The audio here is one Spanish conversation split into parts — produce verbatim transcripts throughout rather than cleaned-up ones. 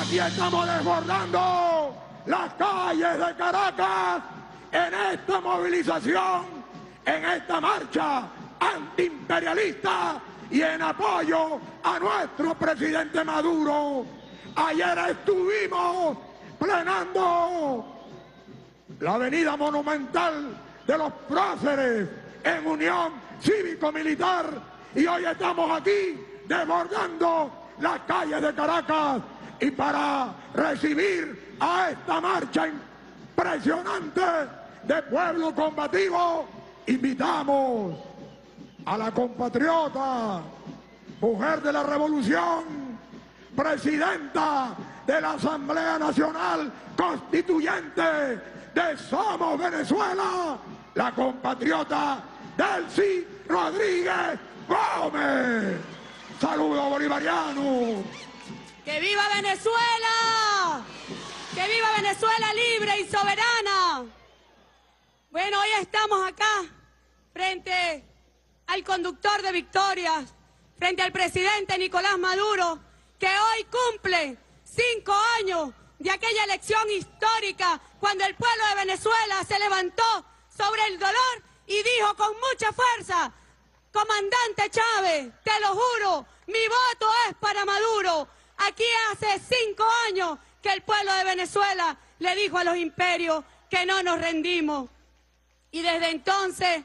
Aquí estamos desbordando las calles de Caracas en esta movilización, en esta marcha antiimperialista y en apoyo a nuestro presidente Maduro. Ayer estuvimos plenando la avenida monumental de los próceres en unión cívico-militar y hoy estamos aquí desbordando las calles de Caracas y para recibir a esta marcha impresionante de pueblo combativo invitamos a la compatriota, mujer de la revolución, presidenta de la Asamblea Nacional Constituyente de Somos Venezuela, la compatriota Delcy Rodríguez Gómez. Saludo bolivariano. ¡Que viva Venezuela! ¡Que viva Venezuela libre y soberana! Bueno, hoy estamos acá frente al conductor de Victorias, frente al presidente Nicolás Maduro, que hoy cumple cinco años de aquella elección histórica cuando el pueblo de Venezuela se levantó sobre el dolor y dijo con mucha fuerza: comandante Chávez, te lo juro, mi voto es para Maduro. Aquí hace cinco años que el pueblo de Venezuela le dijo a los imperios que no nos rendimos. Y desde entonces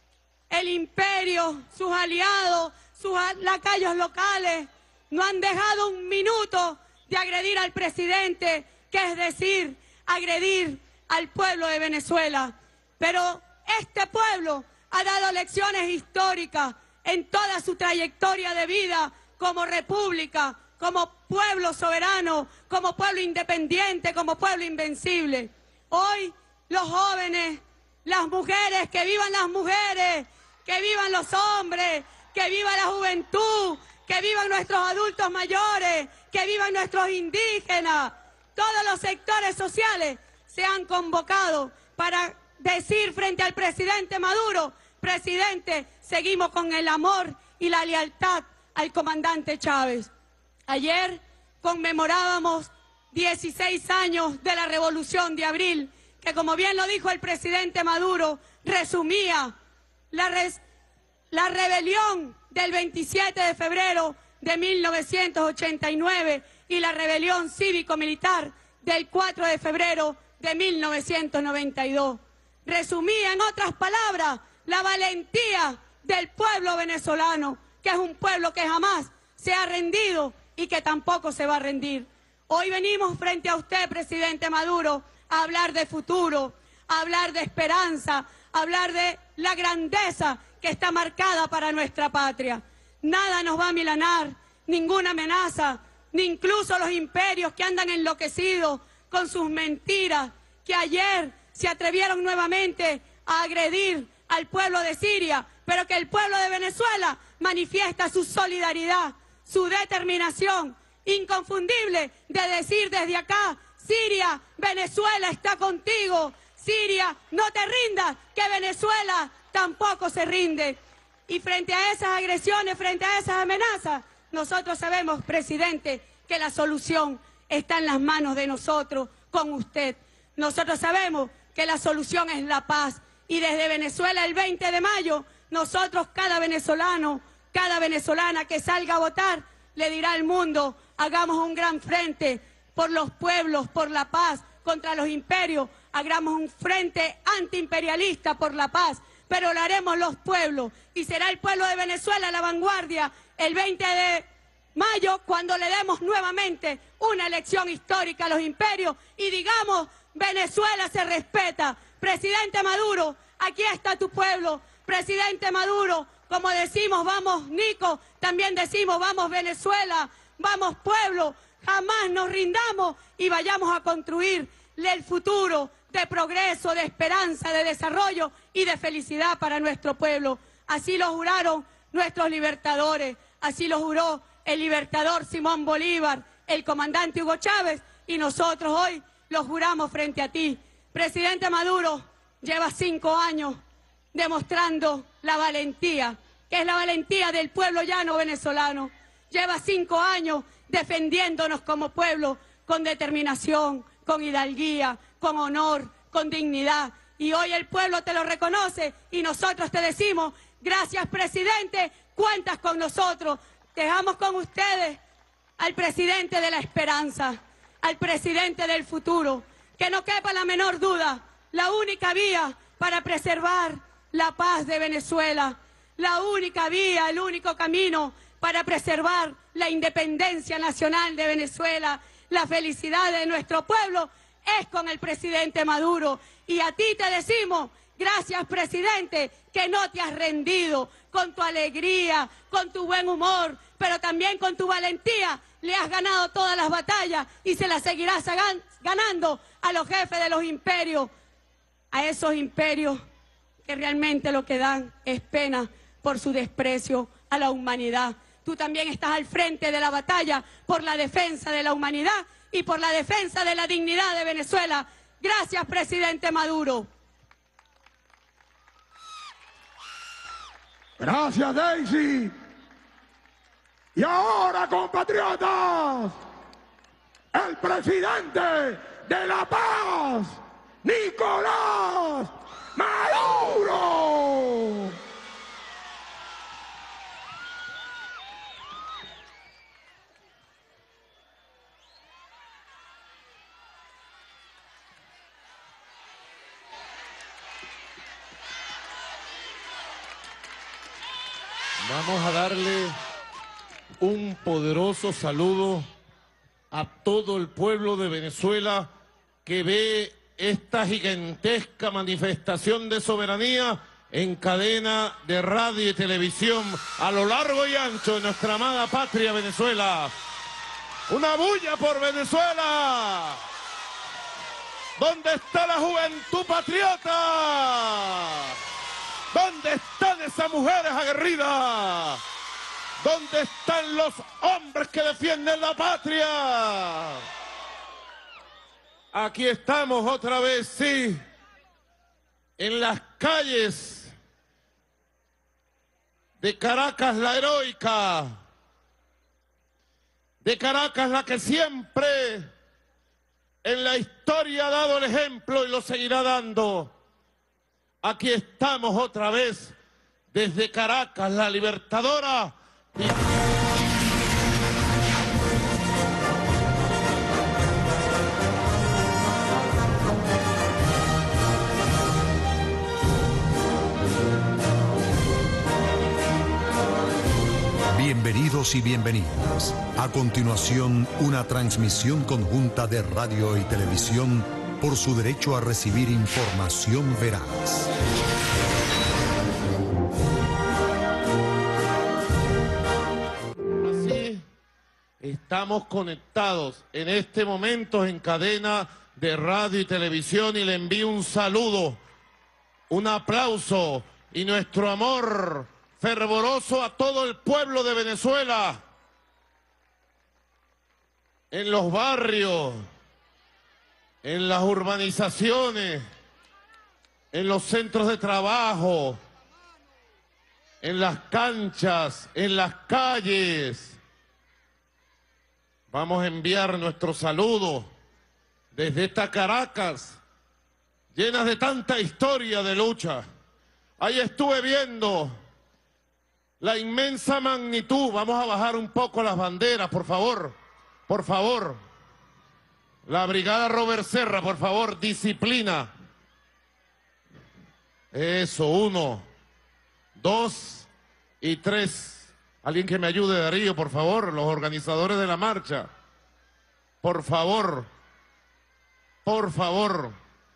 el imperio, sus aliados, sus lacayos locales no han dejado un minuto de agredir al presidente, que es decir, agredir al pueblo de Venezuela. Pero este pueblo ha dado lecciones históricas en toda su trayectoria de vida como república, como pueblo soberano, como pueblo independiente, como pueblo invencible. Hoy los jóvenes, las mujeres, que vivan las mujeres, que vivan los hombres, que viva la juventud, que vivan nuestros adultos mayores, que vivan nuestros indígenas. Todos los sectores sociales se han convocado para decir frente al presidente Maduro: presidente, seguimos con el amor y la lealtad al comandante Chávez. Ayer conmemorábamos dieciséis años de la Revolución de Abril, que como bien lo dijo el presidente Maduro, resumía la, res, la rebelión del veintisiete de febrero de mil novecientos ochenta y nueve y la rebelión cívico-militar del cuatro de febrero de mil novecientos noventa y dos. Resumía, en otras palabras, la valentía del pueblo venezolano, que es un pueblo que jamás se ha rendido y que tampoco se va a rendir. Hoy venimos frente a usted, presidente Maduro, a hablar de futuro, a hablar de esperanza, a hablar de la grandeza que está marcada para nuestra patria. Nada nos va a milanar, ninguna amenaza, ni incluso los imperios que andan enloquecidos con sus mentiras, que ayer se atrevieron nuevamente a agredir al pueblo de Siria, pero que el pueblo de Venezuela manifiesta su solidaridad, su determinación inconfundible de decir desde acá: Siria, Venezuela está contigo, Siria, no te rindas, que Venezuela tampoco se rinde. Y frente a esas agresiones, frente a esas amenazas, nosotros sabemos, presidente, que la solución está en las manos de nosotros, con usted. Nosotros sabemos que la solución es la paz. Y desde Venezuela el veinte de mayo, nosotros, cada venezolano, cada venezolana que salga a votar, le dirá al mundo: hagamos un gran frente por los pueblos, por la paz, contra los imperios, hagamos un frente antiimperialista por la paz, pero lo haremos los pueblos, y será el pueblo de Venezuela la vanguardia el veinte de mayo, cuando le demos nuevamente una elección histórica a los imperios y digamos: Venezuela se respeta. Presidente Maduro, aquí está tu pueblo. Presidente Maduro, como decimos vamos Nico, también decimos vamos Venezuela, vamos pueblo, jamás nos rindamos y vayamos a construir el futuro de progreso, de esperanza, de desarrollo y de felicidad para nuestro pueblo. Así lo juraron nuestros libertadores, así lo juró el libertador Simón Bolívar, el comandante Hugo Chávez, y nosotros hoy lo juramos frente a ti. Presidente Maduro, lleva cinco años demostrando la valentía, que es la valentía del pueblo llano venezolano. Lleva cinco años defendiéndonos como pueblo, con determinación, con hidalguía, con honor, con dignidad. Y hoy el pueblo te lo reconoce y nosotros te decimos, gracias presidente, cuentas con nosotros. Dejamos con ustedes al presidente de la esperanza, al presidente del futuro, que no quepa la menor duda, la única vía para preservar la paz de Venezuela, la única vía, el único camino para preservar la independencia nacional de Venezuela, la felicidad de nuestro pueblo, es con el presidente Maduro. Y a ti te decimos, gracias presidente, que no te has rendido, con tu alegría, con tu buen humor, pero también con tu valentía, le has ganado todas las batallas y se las seguirás ganando a los jefes de los imperios, a esos imperios que realmente lo que dan es pena por su desprecio a la humanidad. Tú también estás al frente de la batalla por la defensa de la humanidad y por la defensa de la dignidad de Venezuela. Gracias, presidente Maduro. Gracias, Daisy. Y ahora, compatriotas, el presidente de La Paz, Nicolás Maduro. Vamos a darle un poderoso saludo a todo el pueblo de Venezuela que ve esta gigantesca manifestación de soberanía en cadena de radio y televisión a lo largo y ancho de nuestra amada patria Venezuela. ¡Una bulla por Venezuela! ¿Dónde está la juventud patriota? ¿Dónde están esas mujeres aguerridas? ¿Dónde están los hombres que defienden la patria? Aquí estamos otra vez, sí, en las calles de Caracas la heroica, de Caracas la que siempre en la historia ha dado el ejemplo y lo seguirá dando. Aquí estamos otra vez desde Caracas, la libertadora. Bienvenidos y bienvenidas. A continuación, una transmisión conjunta de radio y televisión por su derecho a recibir información veraz. Así, estamos conectados en este momento en cadena de radio y televisión y le envío un saludo, un aplauso y nuestro amor fervoroso a todo el pueblo de Venezuela, en los barrios, en las urbanizaciones, en los centros de trabajo, en las canchas, en las calles. Vamos a enviar nuestro saludo desde esta Caracas, llenas de tanta historia de lucha. Ahí estuve viendo la inmensa magnitud. Vamos a bajar un poco las banderas, por favor, por favor. La brigada Robert Serra, por favor, disciplina. Eso, uno, dos y tres. Alguien que me ayude, Darío, por favor, los organizadores de la marcha. Por favor, por favor.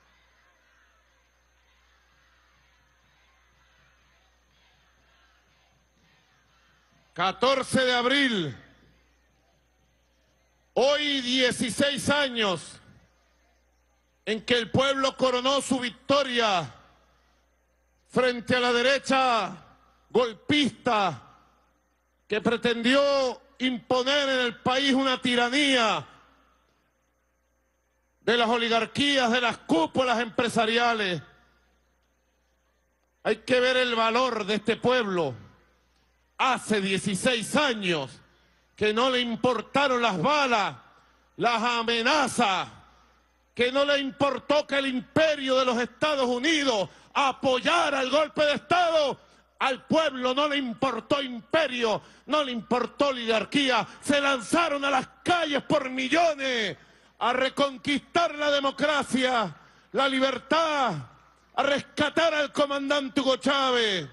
catorce de abril, hoy dieciséis años en que el pueblo coronó su victoria frente a la derecha golpista que pretendió imponer en el país una tiranía de las oligarquías, de las cúpulas empresariales. Hay que ver el valor de este pueblo. Hace dieciséis años que no le importaron las balas, las amenazas, que no le importó que el imperio de los Estados Unidos apoyara el golpe de Estado. Al pueblo no le importó imperio, no le importó oligarquía. Se lanzaron a las calles por millones a reconquistar la democracia, la libertad, a rescatar al comandante Hugo Chávez.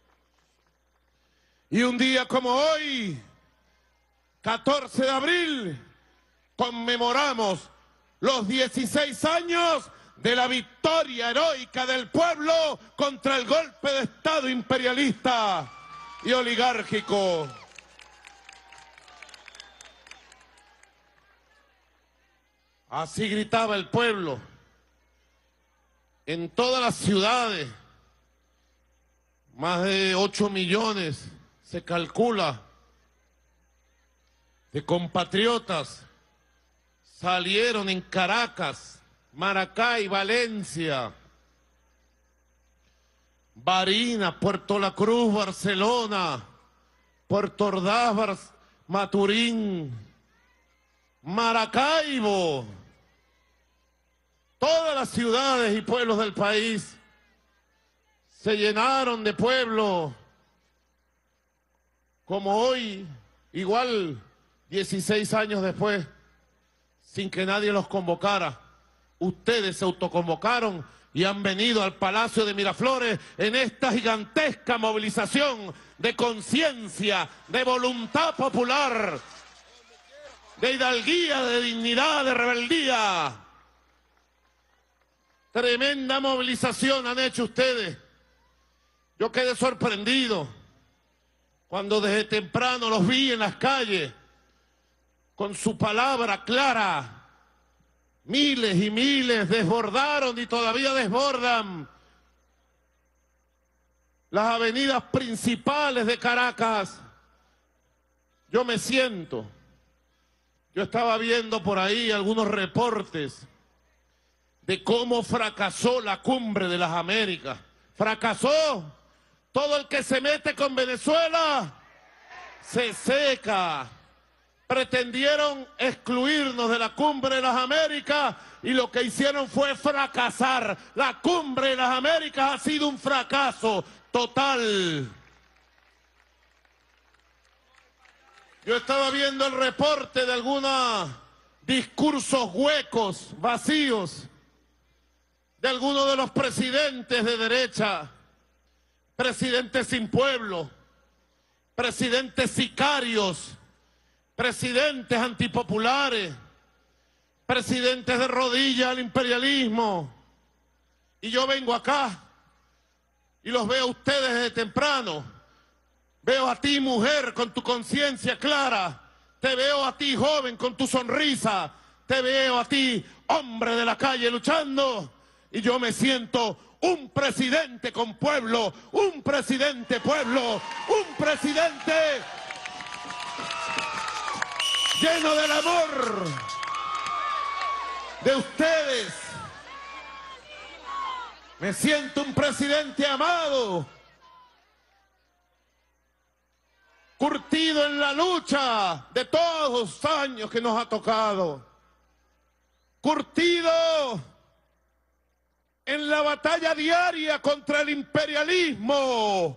Y un día como hoy, catorce de abril, conmemoramos los dieciséis años de la victoria heroica del pueblo contra el golpe de Estado imperialista y oligárquico. Así gritaba el pueblo en todas las ciudades. Más de ocho millones se calcula de compatriotas salieron en Caracas, Maracay, Valencia, Barinas, Puerto La Cruz, Barcelona, Puerto Ordaz, Maturín, Maracaibo, todas las ciudades y pueblos del país se llenaron de pueblo, como hoy, igual dieciséis años después, sin que nadie los convocara. Ustedes se autoconvocaron y han venido al Palacio de Miraflores en esta gigantesca movilización de conciencia, de voluntad popular, de hidalguía, de dignidad, de rebeldía. Tremenda movilización han hecho ustedes. Yo quedé sorprendido cuando desde temprano los vi en las calles con su palabra clara. Miles y miles desbordaron y todavía desbordan las avenidas principales de Caracas. Yo me siento, yo estaba viendo por ahí algunos reportes de cómo fracasó la cumbre de las Américas. Fracasó. Todo el que se mete con Venezuela se seca. Pretendieron excluirnos de la cumbre de las Américas y lo que hicieron fue fracasar. La cumbre de las Américas ha sido un fracaso total. Yo estaba viendo el reporte de algunos discursos huecos, vacíos, de algunos de los presidentes de derecha, presidentes sin pueblo, presidentes sicarios, presidentes antipopulares, presidentes de rodillas al imperialismo. Y yo vengo acá y los veo a ustedes desde temprano. Veo a ti, mujer, con tu conciencia clara. Te veo a ti, joven, con tu sonrisa. Te veo a ti, hombre de la calle, luchando. Y yo me siento un presidente con pueblo, un presidente pueblo, un presidente lleno del amor de ustedes. Me siento un presidente amado, curtido en la lucha de todos los años que nos ha tocado, curtido en la batalla diaria contra el imperialismo,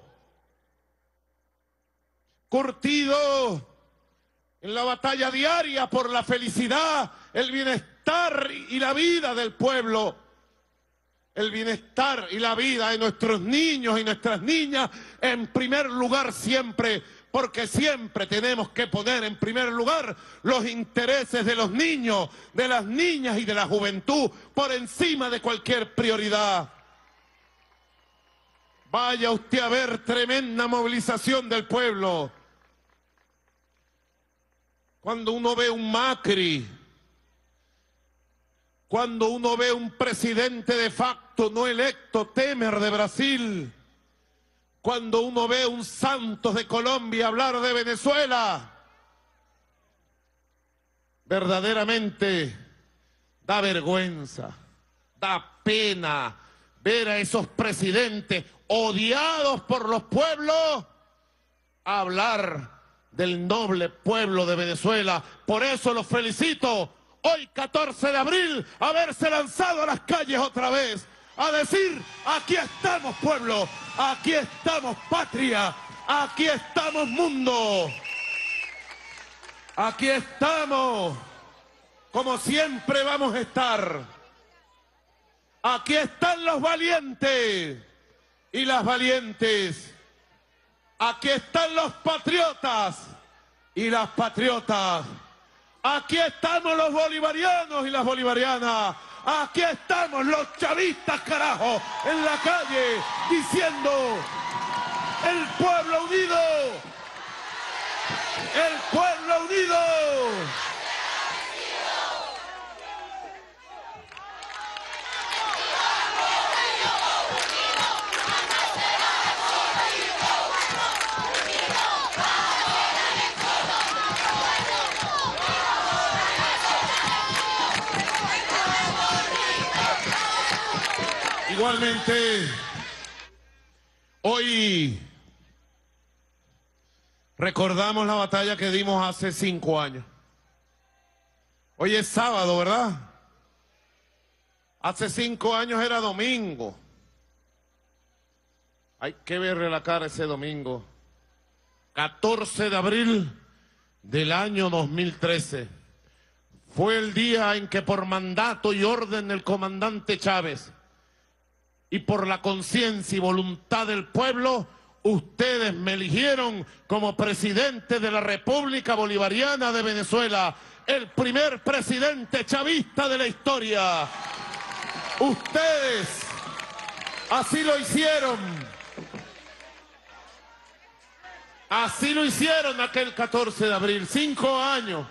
curtido en la batalla diaria por la felicidad, el bienestar y la vida del pueblo, el bienestar y la vida de nuestros niños y nuestras niñas en primer lugar siempre, porque siempre tenemos que poner en primer lugar los intereses de los niños, de las niñas y de la juventud por encima de cualquier prioridad. Vaya usted a ver tremenda movilización del pueblo. Cuando uno ve un Macri, cuando uno ve un presidente de facto no electo, Temer de Brasil, cuando uno ve un Santos de Colombia hablar de Venezuela, verdaderamente da vergüenza, da pena ver a esos presidentes odiados por los pueblos hablar del noble pueblo de Venezuela. Por eso los felicito. hoy catorce de abril, haberse lanzado a las calles otra vez, a decir, aquí estamos pueblo, aquí estamos patria, aquí estamos mundo, aquí estamos, como siempre vamos a estar. Aquí están los valientes y las valientes. Aquí están los patriotas y las patriotas. Aquí estamos los bolivarianos y las bolivarianas. Aquí estamos los chavistas, carajo, en la calle diciendo: el pueblo unido, el pueblo unido. Igualmente, hoy recordamos la batalla que dimos hace cinco años. Hoy es sábado, ¿verdad? Hace cinco años era domingo. Hay que verle la cara ese domingo. catorce de abril del año dos mil trece. Fue el día en que por mandato y orden del comandante Chávez y por la conciencia y voluntad del pueblo, ustedes me eligieron como presidente de la República Bolivariana de Venezuela, el primer presidente chavista de la historia. Ustedes así lo hicieron. Así lo hicieron aquel catorce de abril, cinco años.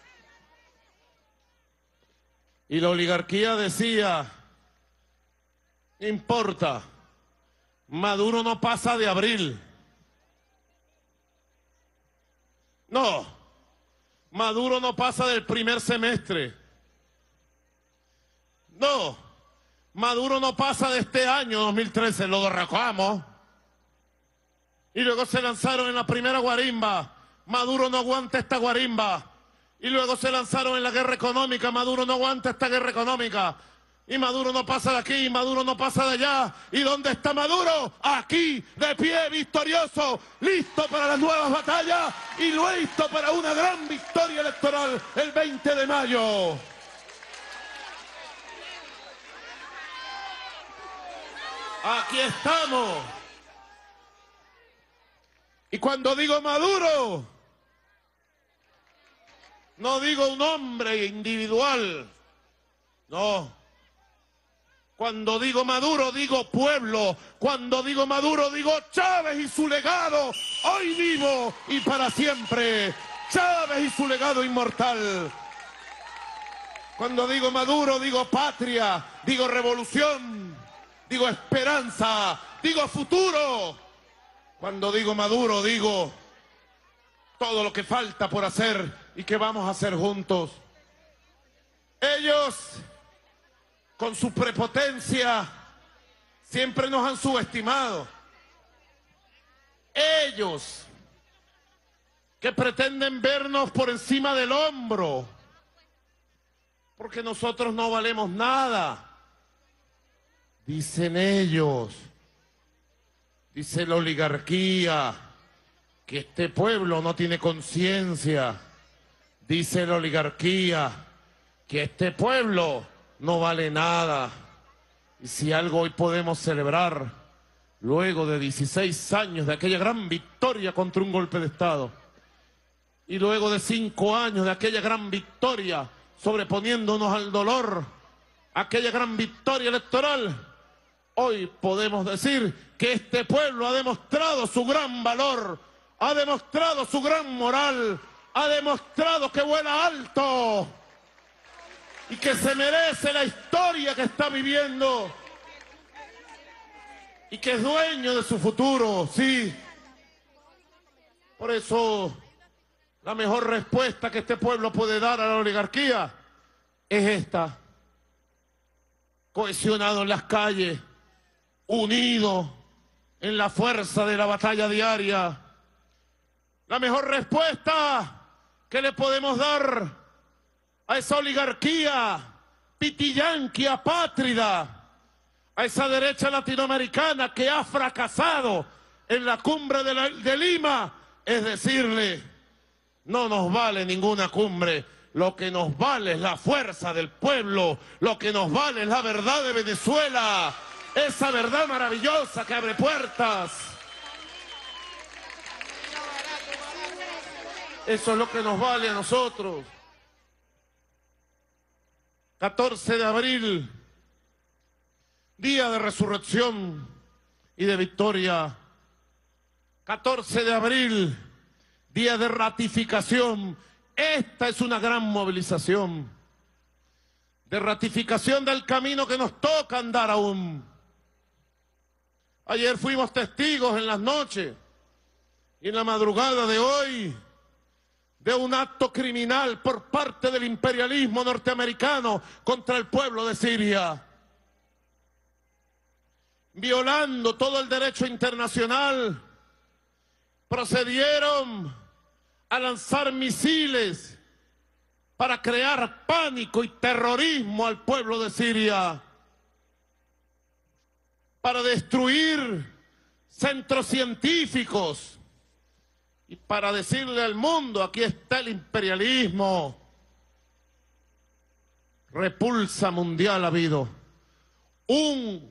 Y la oligarquía decía: no importa, Maduro no pasa de abril. No, Maduro no pasa del primer semestre. No, Maduro no pasa de este año dos mil trece, lo derrocamos. Y luego se lanzaron en la primera guarimba: Maduro no aguanta esta guarimba. Y luego se lanzaron en la guerra económica: Maduro no aguanta esta guerra económica. Y Maduro no pasa de aquí, Maduro no pasa de allá. ¿Y dónde está Maduro? Aquí, de pie, victorioso, listo para las nuevas batallas y listo para una gran victoria electoral el veinte de mayo. Aquí estamos. Y cuando digo Maduro, no digo un hombre individual, no. Cuando digo Maduro, digo pueblo. Cuando digo Maduro, digo Chávez y su legado, hoy vivo y para siempre. Chávez y su legado inmortal. Cuando digo Maduro, digo patria, digo revolución, digo esperanza, digo futuro. Cuando digo Maduro, digo todo lo que falta por hacer y que vamos a hacer juntos. Ellos, con su prepotencia, siempre nos han subestimado. Ellos, que pretenden vernos por encima del hombro, porque nosotros no valemos nada. Dicen ellos, dice la oligarquía, que este pueblo no tiene conciencia. Dice la oligarquía, que este pueblo no vale nada. Y si algo hoy podemos celebrar, luego de dieciséis años de aquella gran victoria contra un golpe de Estado, y luego de cinco años de aquella gran victoria sobreponiéndonos al dolor, aquella gran victoria electoral, hoy podemos decir que este pueblo ha demostrado su gran valor, ha demostrado su gran moral, ha demostrado que vuela alto y que se merece la historia que está viviendo y que es dueño de su futuro, sí. Por eso, la mejor respuesta que este pueblo puede dar a la oligarquía es esta: cohesionado en las calles, unido en la fuerza de la batalla diaria. La mejor respuesta que le podemos dar a esa oligarquía pitillanqui, apátrida, a esa derecha latinoamericana que ha fracasado en la cumbre de, la, de Lima, es decirle, no nos vale ninguna cumbre, lo que nos vale es la fuerza del pueblo, lo que nos vale es la verdad de Venezuela, esa verdad maravillosa que abre puertas. Eso es lo que nos vale a nosotros. catorce de abril, día de resurrección y de victoria. catorce de abril, día de ratificación. Esta es una gran movilización de ratificación del camino que nos toca andar aún. Ayer fuimos testigos en las noches y en la madrugada de hoy de un acto criminal por parte del imperialismo norteamericano contra el pueblo de Siria, violando todo el derecho internacional. Procedieron a lanzar misiles para crear pánico y terrorismo al pueblo de Siria, para destruir centros científicos y para decirle al mundo, aquí está el imperialismo. Repulsa mundial ha habido. Un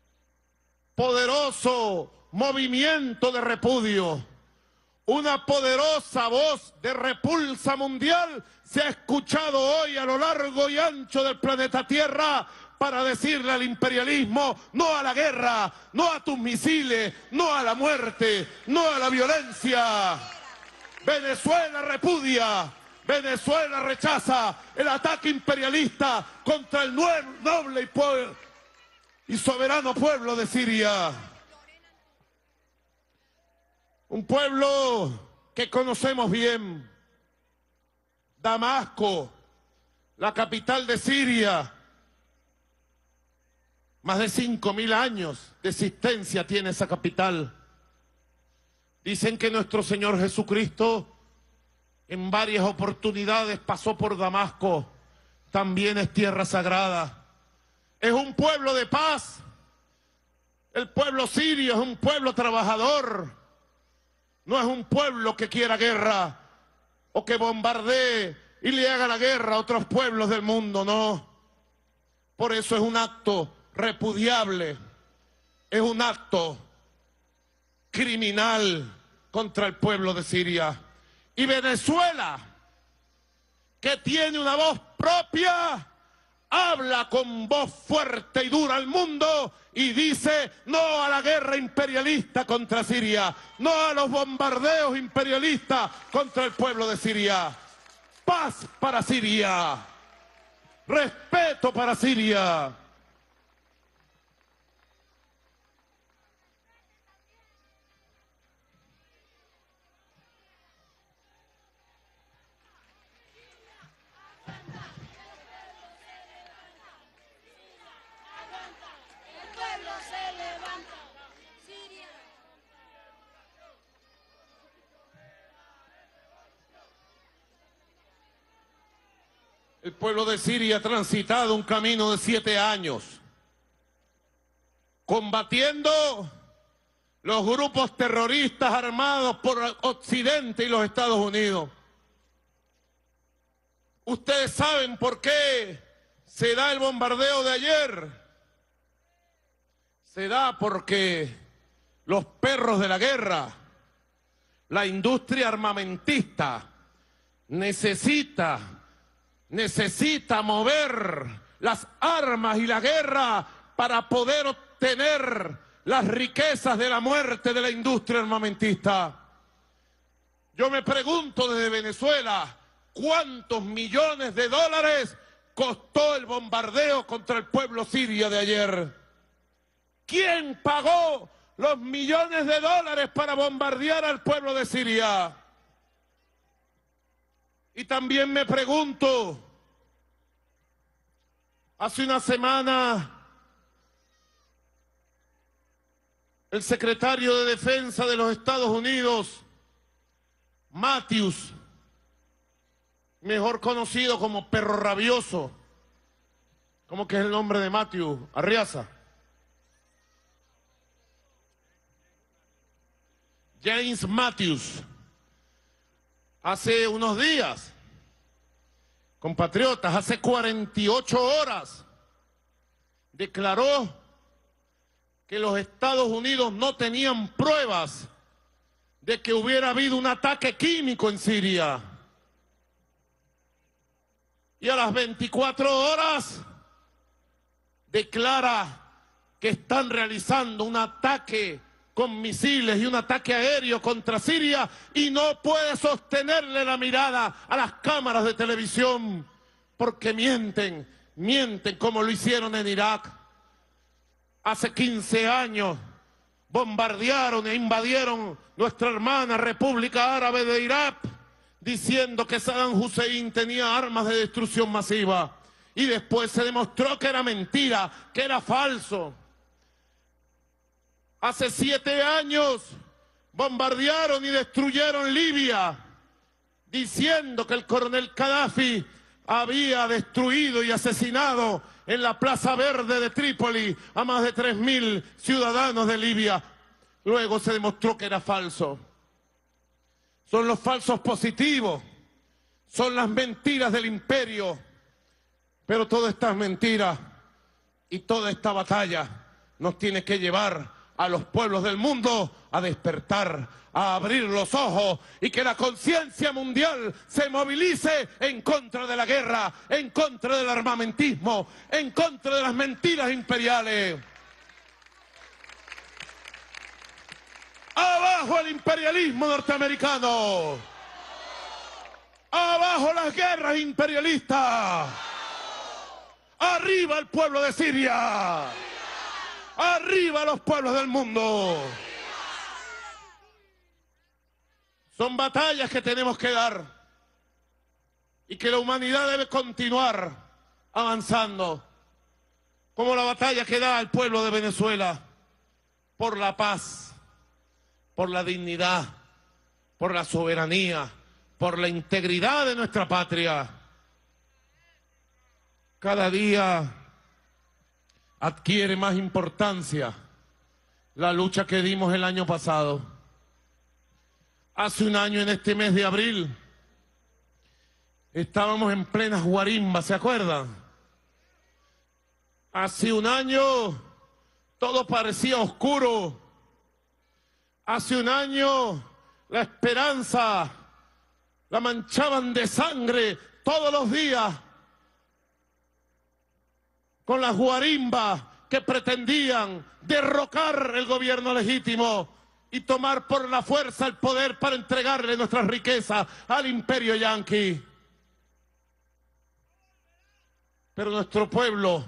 poderoso movimiento de repudio, una poderosa voz de repulsa mundial se ha escuchado hoy a lo largo y ancho del planeta Tierra para decirle al imperialismo, no a la guerra, no a tus misiles, no a la muerte, no a la violencia. Venezuela repudia, Venezuela rechaza el ataque imperialista contra el noble y, y soberano pueblo de Siria. Un pueblo que conocemos bien, Damasco, la capital de Siria. Más de cinco mil años de existencia tiene esa capital. Dicen que nuestro Señor Jesucristo en varias oportunidades pasó por Damasco. También es tierra sagrada. Es un pueblo de paz. El pueblo sirio es un pueblo trabajador. No es un pueblo que quiera guerra o que bombardee y le haga la guerra a otros pueblos del mundo, no. Por eso es un acto repudiable, es un acto criminal contra el pueblo de Siria. Y Venezuela, que tiene una voz propia, habla con voz fuerte y dura al mundo y dice no a la guerra imperialista contra Siria, no a los bombardeos imperialistas contra el pueblo de Siria. Paz para Siria, respeto para Siria. El pueblo de Siria ha transitado un camino de siete años, combatiendo los grupos terroristas armados por Occidente y los Estados Unidos. Ustedes saben por qué se da el bombardeo de ayer. Se da porque los perros de la guerra, la industria armamentista, necesita... necesita mover las armas y la guerra para poder obtener las riquezas de la muerte de la industria armamentista. Yo me pregunto desde Venezuela, ¿cuántos millones de dólares costó el bombardeo contra el pueblo sirio de ayer? ¿Quién pagó los millones de dólares para bombardear al pueblo de Siria? Y también me pregunto, hace una semana el secretario de Defensa de los Estados Unidos, Matthews, mejor conocido como Perro Rabioso, como que es el nombre de Matthew Arriaza. James Matthews, hace unos días, compatriotas, hace cuarenta y ocho horas, declaró que los Estados Unidos no tenían pruebas de que hubiera habido un ataque químico en Siria. Y a las veinticuatro horas declara que están realizando un ataque con misiles y un ataque aéreo contra Siria y no puede sostenerle la mirada a las cámaras de televisión porque mienten, mienten como lo hicieron en Irak. Hace quince años bombardearon e invadieron nuestra hermana República Árabe de Irak diciendo que Saddam Hussein tenía armas de destrucción masiva y después se demostró que era mentira, que era falso. Hace siete años bombardearon y destruyeron Libia, diciendo que el coronel Gaddafi había destruido y asesinado en la Plaza Verde de Trípoli a más de tres mil ciudadanos de Libia. Luego se demostró que era falso. Son los falsos positivos, son las mentiras del imperio. Pero todas estas mentiras y toda esta batalla nos tiene que llevar a los pueblos del mundo a despertar, a abrir los ojos y que la conciencia mundial se movilice en contra de la guerra, en contra del armamentismo, en contra de las mentiras imperiales. ¡Abajo el imperialismo norteamericano! ¡Abajo las guerras imperialistas! ¡Arriba el pueblo de Siria! ¡Arriba los pueblos del mundo! Son batallas que tenemos que dar y que la humanidad debe continuar avanzando, como la batalla que da el pueblo de Venezuela por la paz, por la dignidad, por la soberanía, por la integridad de nuestra patria. Cada día adquiere más importancia la lucha que dimos el año pasado. Hace un año, en este mes de abril, estábamos en plenas guarimbas, ¿se acuerdan? Hace un año todo parecía oscuro. Hace un año la esperanza la manchaban de sangre todos los días con las guarimbas que pretendían derrocar el gobierno legítimo y tomar por la fuerza el poder para entregarle nuestras riquezas al imperio yanqui. Pero nuestro pueblo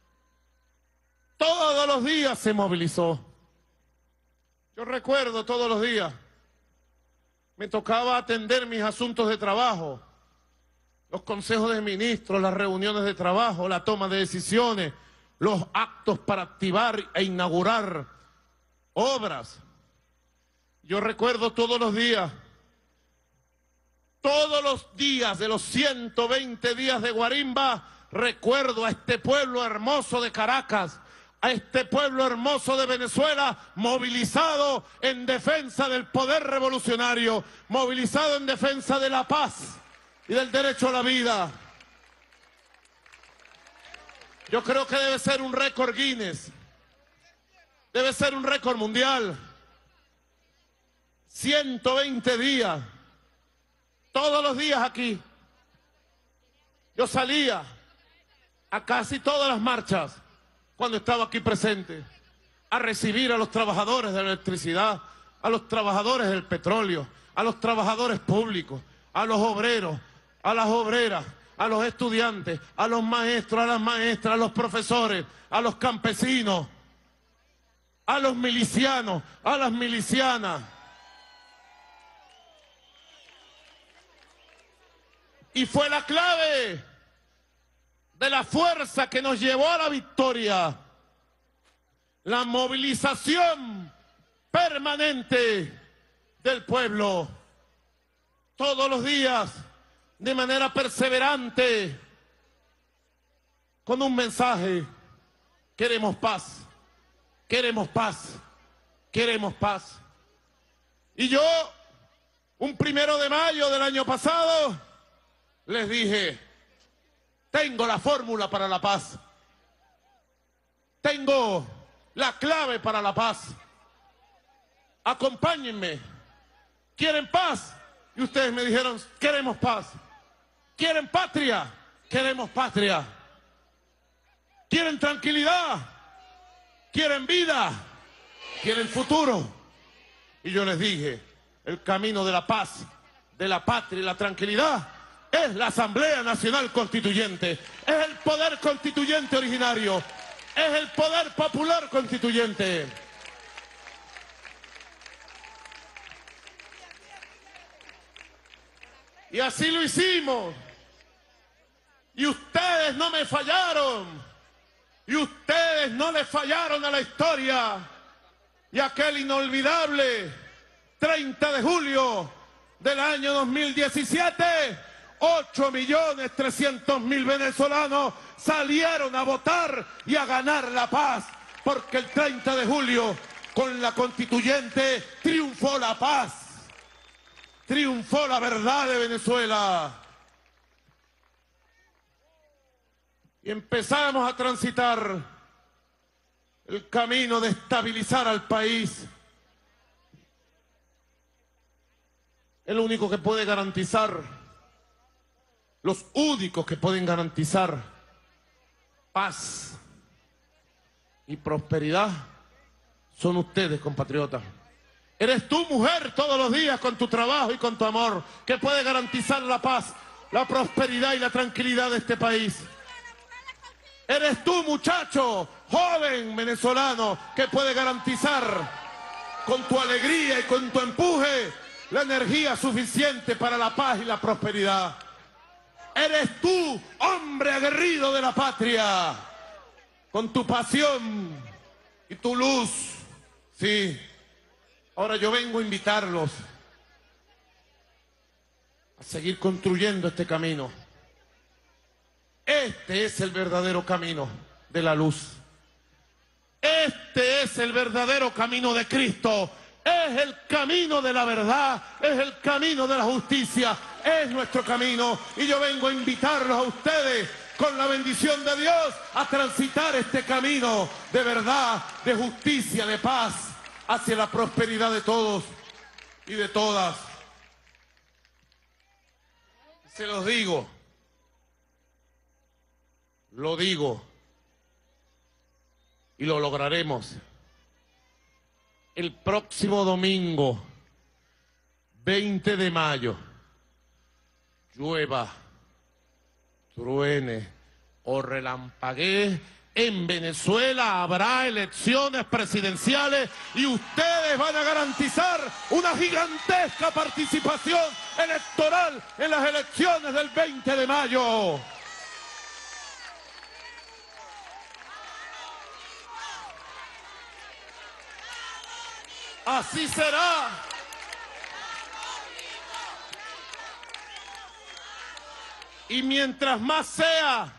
todos los días se movilizó. Yo recuerdo todos los días, me tocaba atender mis asuntos de trabajo, los consejos de ministros, las reuniones de trabajo, la toma de decisiones, los actos para activar e inaugurar obras. Yo recuerdo todos los días, todos los días de los ciento veinte días de guarimba, recuerdo a este pueblo hermoso de Caracas, a este pueblo hermoso de Venezuela, movilizado en defensa del poder revolucionario, movilizado en defensa de la paz y del derecho a la vida. Yo creo que debe ser un récord Guinness, debe ser un récord mundial. ciento veinte días, todos los días aquí. Yo salía a casi todas las marchas cuando estaba aquí presente, a recibir a los trabajadores de la electricidad, a los trabajadores del petróleo, a los trabajadores públicos, a los obreros, a las obreras, a los estudiantes, a los maestros, a las maestras, a los profesores, a los campesinos, a los milicianos, a las milicianas. Y fue la clave de la fuerza que nos llevó a la victoria, la movilización permanente del pueblo. Todos los días de manera perseverante con un mensaje: queremos paz, queremos paz, queremos paz. Y yo, un primero de mayo del año pasado, les dije: tengo la fórmula para la paz, tengo la clave para la paz, acompáñenme. ¿Quieren paz? Y ustedes me dijeron: queremos paz. ¿Quieren patria? Queremos patria. ¿Quieren tranquilidad? ¿Quieren vida? ¿Quieren futuro? Y yo les dije: el camino de la paz, de la patria y la tranquilidad es la Asamblea Nacional Constituyente, es el poder constituyente originario, es el poder popular constituyente. Y así lo hicimos. Y ustedes no me fallaron. Y ustedes no le fallaron a la historia. Y aquel inolvidable treinta de julio del año dos mil diecisiete, ocho millones trescientos mil venezolanos salieron a votar y a ganar la paz. Porque el treinta de julio, con la constituyente, triunfó la paz. Triunfó la verdad de Venezuela. Y empezamos a transitar el camino de estabilizar al país. El único que puede garantizar, los únicos que pueden garantizar paz y prosperidad son ustedes, compatriotas. Eres tú, mujer, todos los días con tu trabajo y con tu amor, que puede garantizar la paz, la prosperidad y la tranquilidad de este país. Eres tú, muchacho, joven venezolano, que puede garantizar con tu alegría y con tu empuje la energía suficiente para la paz y la prosperidad. Eres tú, hombre aguerrido de la patria, con tu pasión y tu luz. Sí. Ahora yo vengo a invitarlos a seguir construyendo este camino. Este es el verdadero camino de la luz. Este es el verdadero camino de Cristo. Es el camino de la verdad, es el camino de la justicia, es nuestro camino. Y yo vengo a invitarlos a ustedes, con la bendición de Dios, a transitar este camino de verdad, de justicia, de paz, hacia la prosperidad de todos y de todas. Se los digo, lo digo, y lo lograremos. El próximo domingo, veinte de mayo, llueva, truene o relampaguee, en Venezuela habrá elecciones presidenciales y ustedes van a garantizar una gigantesca participación electoral en las elecciones del veinte de mayo. Así será. Y mientras más sea,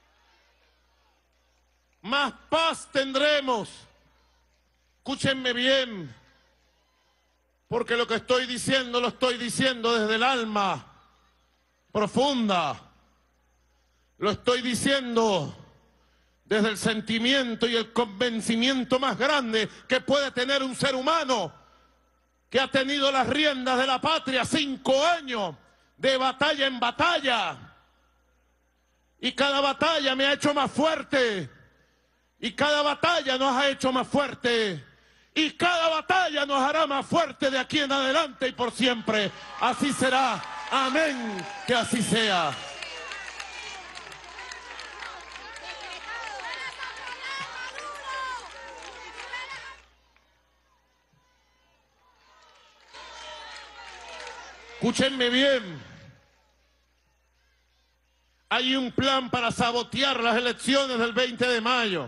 más paz tendremos. Escúchenme bien, porque lo que estoy diciendo lo estoy diciendo desde el alma profunda. Lo estoy diciendo desde el sentimiento y el convencimiento más grande que puede tener un ser humano que ha tenido las riendas de la patria cinco años de batalla en batalla. Y cada batalla me ha hecho más fuerte. Y cada batalla nos ha hecho más fuerte. Y cada batalla nos hará más fuerte de aquí en adelante y por siempre. Así será. Amén. Que así sea. Escúchenme bien. Hay un plan para sabotear las elecciones del veinte de mayo.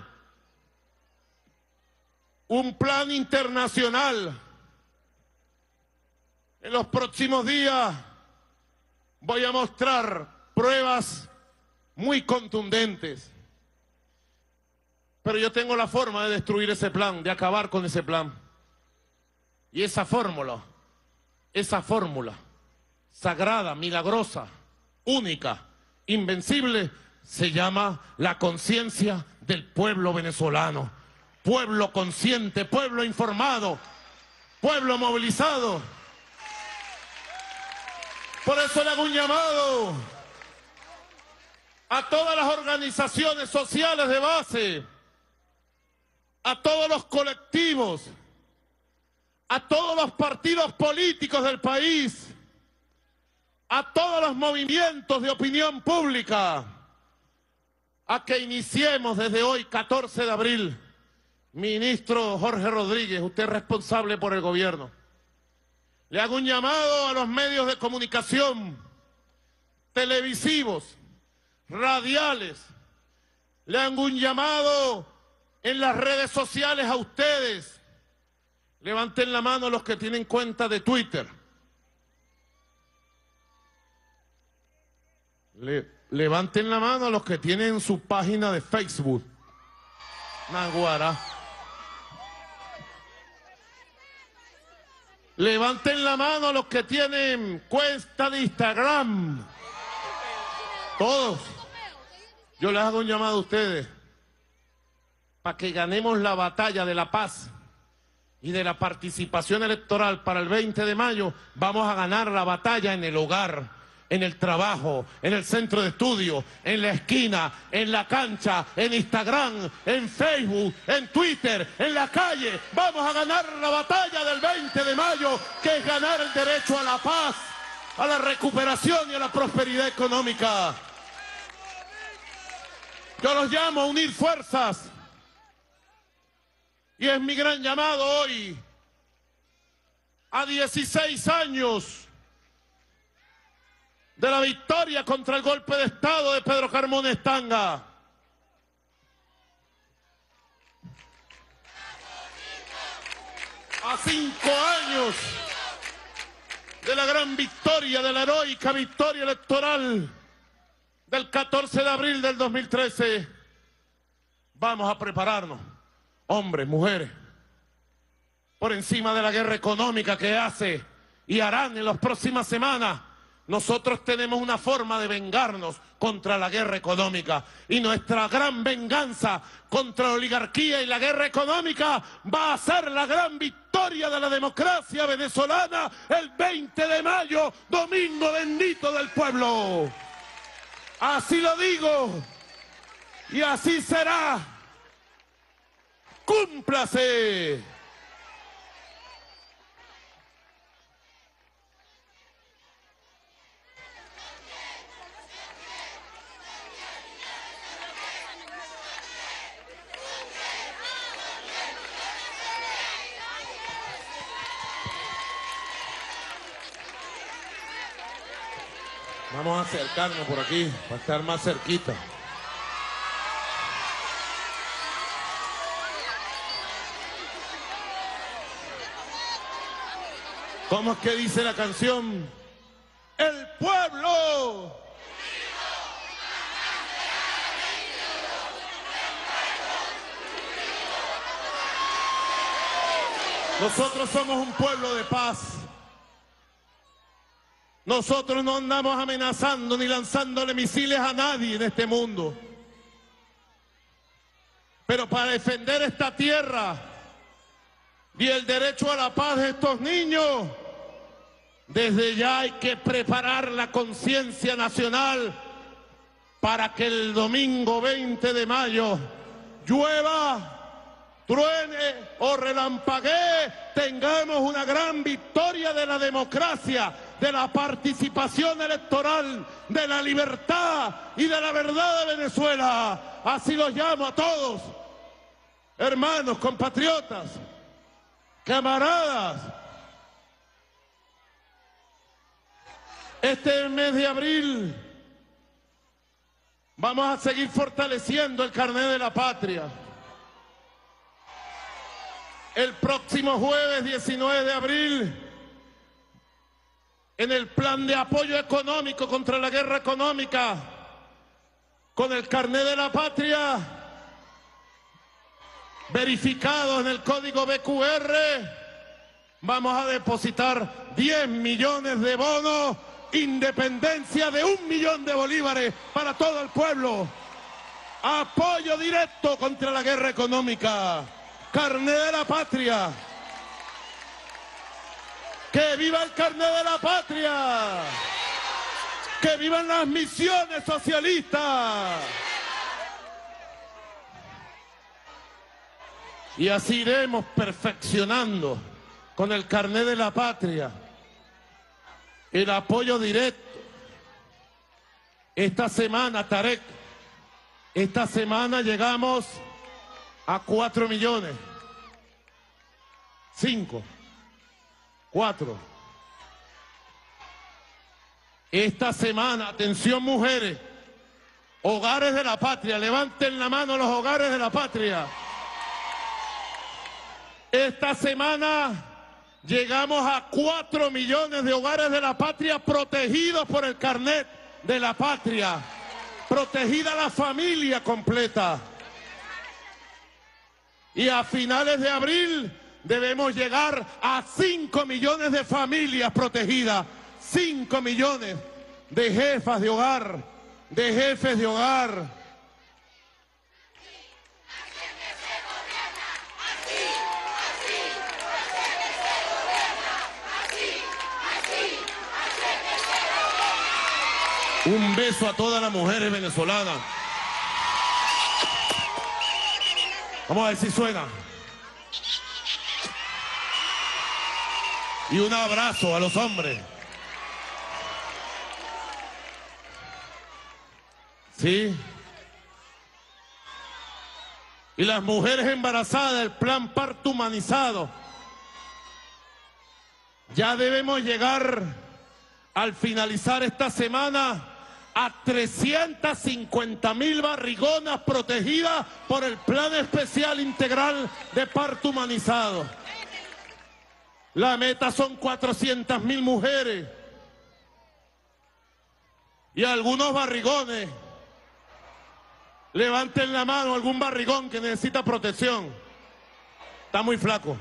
Un plan internacional. En los próximos días voy a mostrar pruebas muy contundentes. Pero yo tengo la forma de destruir ese plan, de acabar con ese plan. Y esa fórmula, esa fórmula sagrada, milagrosa, única, invencible, se llama la conciencia del pueblo venezolano. Pueblo consciente, pueblo informado, pueblo movilizado. Por eso le hago un llamado a todas las organizaciones sociales de base, a todos los colectivos, a todos los partidos políticos del país, a todos los movimientos de opinión pública, a que iniciemos desde hoy, catorce de abril, ministro Jorge Rodríguez, usted es responsable por el gobierno. Le hago un llamado a los medios de comunicación, televisivos, radiales. Le hago un llamado en las redes sociales a ustedes. Levanten la mano los que tienen cuenta de Twitter. Le, levanten la mano los que tienen su página de Facebook. Naguará. Levanten la mano los que tienen cuenta de Instagram. Todos. Yo les hago un llamado a ustedes para que ganemos la batalla de la paz y de la participación electoral para el veinte de mayo. Vamos a ganar la batalla en el hogar, en el trabajo, en el centro de estudio, en la esquina, en la cancha, en Instagram, en Facebook, en Twitter, en la calle. Vamos a ganar la batalla del veinte de mayo, que es ganar el derecho a la paz, a la recuperación y a la prosperidad económica. Yo los llamo a unir fuerzas. Y es mi gran llamado hoy, a dieciséis años de la victoria contra el golpe de Estado de Pedro Carmona Estanga. A cinco años de la gran victoria, de la heroica victoria electoral del catorce de abril del dos mil trece, vamos a prepararnos, hombres, mujeres, por encima de la guerra económica que hace y harán en las próximas semanas. Nosotros tenemos una forma de vengarnos contra la guerra económica, y nuestra gran venganza contra la oligarquía y la guerra económica va a ser la gran victoria de la democracia venezolana el veinte de mayo, domingo bendito del pueblo. Así lo digo y así será. ¡Cúmplase! Vamos a acercarnos por aquí para estar más cerquita. ¿Cómo es que dice la canción? El pueblo. Nosotros somos un pueblo de paz. Nosotros no andamos amenazando ni lanzándole misiles a nadie en este mundo. Pero para defender esta tierra y el derecho a la paz de estos niños, desde ya hay que preparar la conciencia nacional para que el domingo veinte de mayo llueva, truene o relampaguee, tengamos una gran victoria de la democracia, de la participación electoral, de la libertad y de la verdad de Venezuela. Así los llamo a todos, hermanos, compatriotas, camaradas. Este mes de abril vamos a seguir fortaleciendo el carnet de la patria. El próximo jueves diecinueve de abril en el plan de apoyo económico contra la guerra económica, con el carnet de la patria, verificado en el código B Q R, vamos a depositar diez millones de bonos, independencia de un millón de bolívares para todo el pueblo. Apoyo directo contra la guerra económica. Carnet de la patria. ¡Que viva el carnet de la patria! ¡Que vivan las misiones socialistas! Y así iremos perfeccionando con el carnet de la patria el apoyo directo. Esta semana, Tarek, esta semana llegamos a cuatro millones. Cinco. Cuatro. Esta semana, atención mujeres, hogares de la patria, levanten la mano los hogares de la patria. Esta semana llegamos a cuatro millones de hogares de la patria protegidos por el carnet de la patria, protegida la familia completa. Y a finales de abril debemos llegar a cinco millones de familias protegidas, cinco millones de jefas de hogar, de jefes de hogar. Un beso a todas las mujeres venezolanas. Vamos a ver si suena. Y un abrazo a los hombres. ¿Sí? Y las mujeres embarazadas del plan parto humanizado. Ya debemos llegar al finalizar esta semana a trescientas cincuenta mil barrigonas protegidas por el Plan Especial Integral de Parto Humanizado. La meta son cuatrocientas mil mujeres y algunos barrigones. Levanten la mano algún barrigón que necesita protección. Está muy flaco.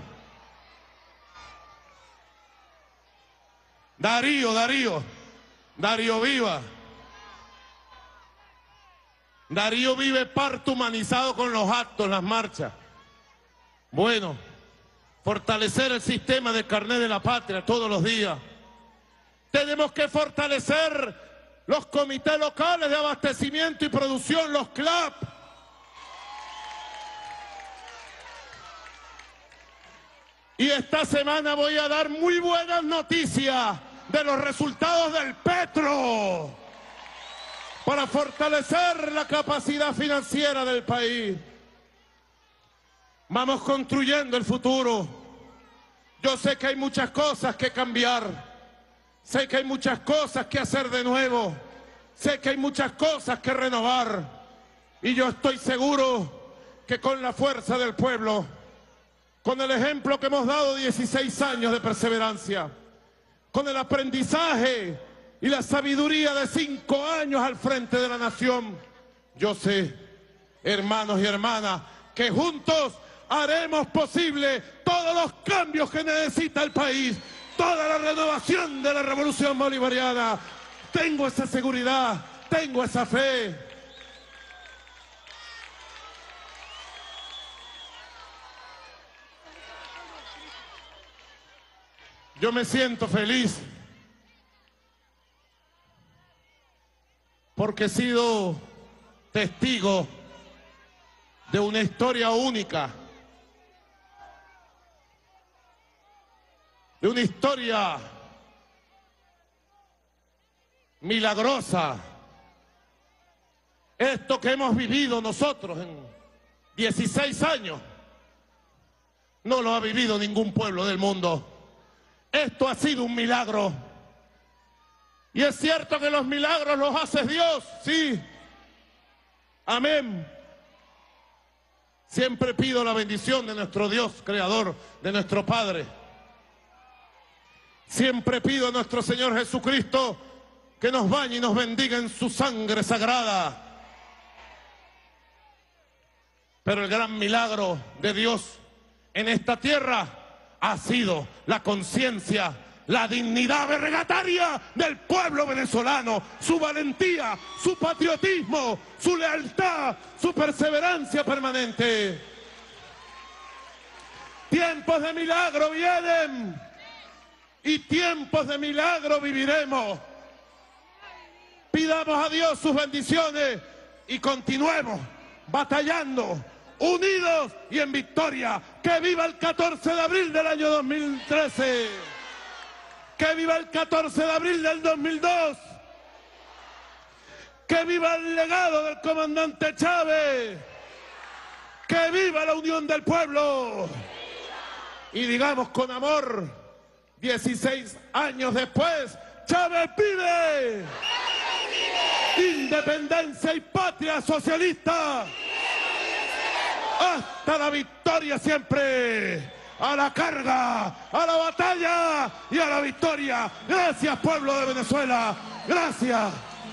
Darío, Darío, Darío viva. Darío vive parto humanizado con los actos, las marchas. Bueno, fortalecer el sistema de carnet de la patria todos los días. Tenemos que fortalecer los comités locales de abastecimiento y producción, los C L A P. Y esta semana voy a dar muy buenas noticias de los resultados del Petro para fortalecer la capacidad financiera del país. Vamos construyendo el futuro. Yo sé que hay muchas cosas que cambiar. Sé que hay muchas cosas que hacer de nuevo. Sé que hay muchas cosas que renovar. Y yo estoy seguro que con la fuerza del pueblo, con el ejemplo que hemos dado dieciséis años de perseverancia, con el aprendizaje y la sabiduría de cinco años al frente de la nación, yo sé, hermanos y hermanas, que juntos haremos posible todos los cambios que necesita el país, toda la renovación de la revolución bolivariana. Tengo esa seguridad, tengo esa fe. Yo me siento feliz porque he sido testigo de una historia única, de una historia milagrosa. Esto que hemos vivido nosotros en dieciséis años, no lo ha vivido ningún pueblo del mundo. Esto ha sido un milagro. Y es cierto que los milagros los hace Dios, sí. Amén. Siempre pido la bendición de nuestro Dios, creador, de nuestro Padre. Siempre pido a nuestro Señor Jesucristo que nos bañe y nos bendiga en su sangre sagrada. Pero el gran milagro de Dios en esta tierra ha sido la conciencia, la dignidad berregataria del pueblo venezolano, su valentía, su patriotismo, su lealtad, su perseverancia permanente. Tiempos de milagro vienen y tiempos de milagro viviremos. Pidamos a Dios sus bendiciones y continuemos batallando, unidos y en victoria. ¡Que viva el catorce de abril del año dos mil trece! ¡Que viva el catorce de abril del dos mil dos! ¡Que viva el legado del comandante Chávez! ¡Que viva la unión del pueblo! Y digamos con amor, dieciséis años después, ¡Chávez vive! ¡Independencia y patria socialista! ¡Hasta la victoria siempre! ¡A la carga! ¡A la batalla! ¡Y a la victoria! ¡Gracias, pueblo de Venezuela! ¡Gracias!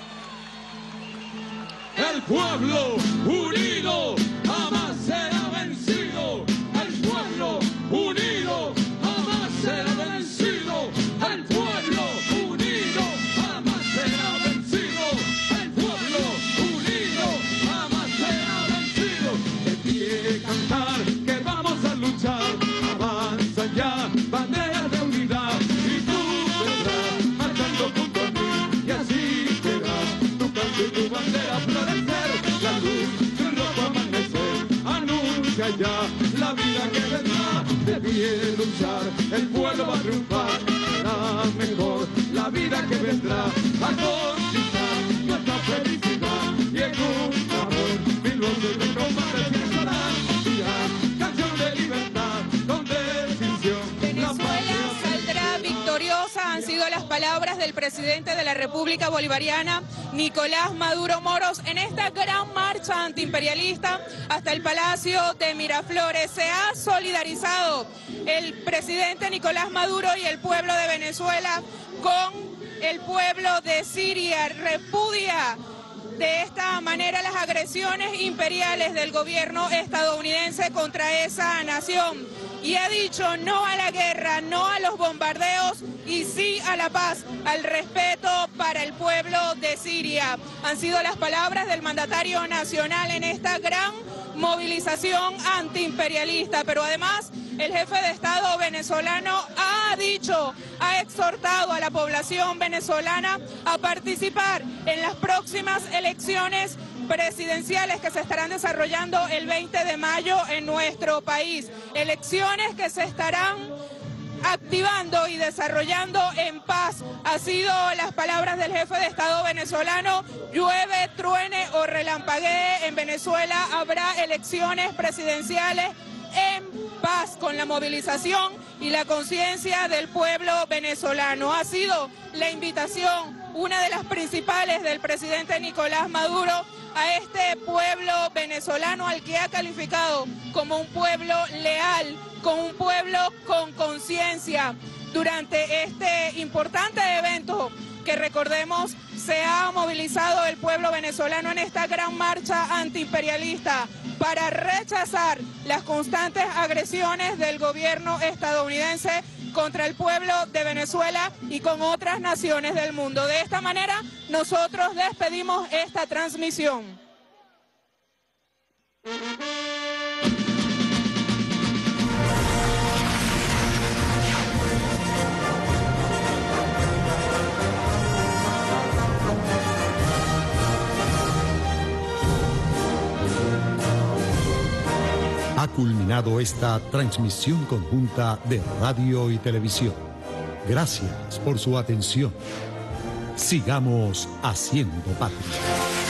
El pueblo unido jamás será vencido. El pueblo unido jamás será vencido. El pueblo unido jamás será vencido. El pueblo unido jamás será vencido. De pie cantar que vamos a luchar. Avanzan ya banderas de unidad y tú vendrás marchando junto a mí y así verás tu canto y tu bandera florecer. La luz de un rojo amanecer anuncia ya la vida que vendrá. De pie luchar, el pueblo va a triunfar. Será mejor la vida que vendrá a conquistar nuestra felicidad. Y en un amor, mil voces de combate piensan girar. Canción de libertad, con decisión. Venezuela saldrá victoriosa, han sido las palabras del presidente de la República Bolivariana, Nicolás Maduro Moros, en esta gran marcha antiimperialista hasta el Palacio de Miraflores. Se ha solidarizado el presidente Nicolás Maduro y el pueblo de Venezuela con el pueblo de Siria. Repudia de esta manera las agresiones imperiales del gobierno estadounidense contra esa nación y ha dicho no a la guerra, no a los bombardeos y sí a la paz, al respeto para el pueblo de Siria. Han sido las palabras del mandatario nacional en esta gran movilización antiimperialista, pero además el jefe de Estado venezolano ha dicho, ha exhortado a la población venezolana a participar en las próximas elecciones presidenciales que se estarán desarrollando el veinte de mayo en nuestro país. Elecciones que se estarán activando y desarrollando en paz. Ha sido las palabras del jefe de Estado venezolano. Llueve, truene o relampaguee, en Venezuela habrá elecciones presidenciales en paz, con la movilización y la conciencia del pueblo venezolano. Ha sido la invitación, una de las principales del presidente Nicolás Maduro, a este pueblo venezolano al que ha calificado como un pueblo leal, como un pueblo con conciencia. Durante este importante evento que, recordemos, se ha movilizado el pueblo venezolano en esta gran marcha antiimperialista para rechazar las constantes agresiones del gobierno estadounidense contra el pueblo de Venezuela y con otras naciones del mundo. De esta manera, nosotros despedimos esta transmisión. Ha culminado esta transmisión conjunta de radio y televisión. Gracias por su atención. Sigamos haciendo patria.